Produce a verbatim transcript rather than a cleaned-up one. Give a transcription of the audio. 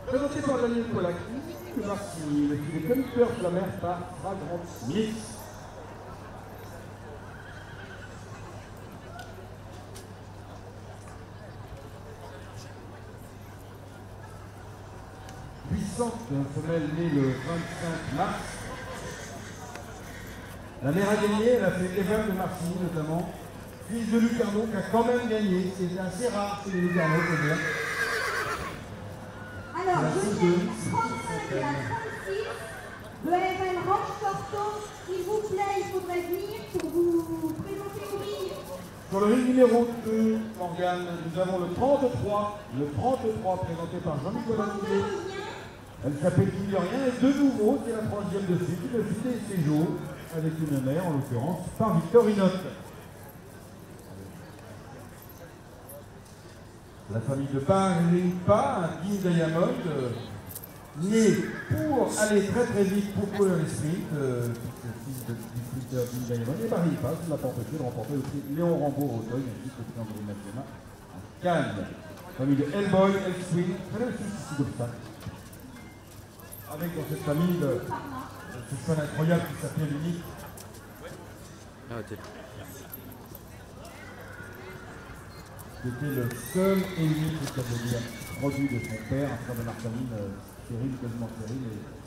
Présenté par Daniel Polaki, Marcy, le filet conducteur de la mer par Fragrant Mix. Puissante femelle née le vingt-cinq mars. La mère a gagné, elle a fait Evan de Marcy notamment, fils de Lucarno qui a quand même gagné. C'est assez rare chez les Lucarno, faut dire. Alors, je mets trente-cinq et la trente-six de Evan Rocheporto. S'il vous plaît, il faudrait venir pour vous présenter au ring. Sur le ring numéro deux, Morgane, nous avons le trente-trois, le trente-trois présenté par Jean-Nicolas Moulet. Elle s'appelle Rien et de nouveau, c'est la troisième de suite, le filet séjour, avec une mère en l'occurrence par Victorinotte. La famille de Paris-Pas, un Dean Diamond, euh, né pour aller très très vite pour courir les sprints, euh, fils de sprinter Dean Diamond, et Paris-Pas, ça ne l'a pas empêché de remporter le prix Léon Rambaud au Auteuil, ainsi que le prix André National à Cannes. Famille de Hellboy, Hellswing, très bien ici d'obstacle. Avec dans cette famille le, ce cheval incroyable qui s'appelle Unique. Ah, okay. C'était le seul et unique, ça veut dire, produit de son père, un frère de Marceline, euh, stérile, quasiment stérile.